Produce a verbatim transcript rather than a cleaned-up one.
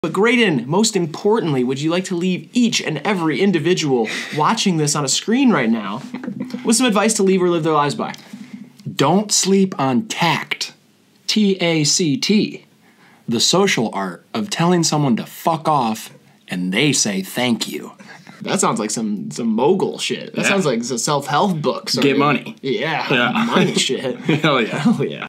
But Graydon, most importantly, would you like to leave each and every individual watching this on a screen right now with some advice to leave or live their lives by? Don't sleep on tact. T A C T. The social art of telling someone to fuck off and they say thank you. That sounds like some some mogul shit. That yeah. sounds like a self-help book. Get money. Yeah, yeah. money shit. Hell yeah. Hell yeah.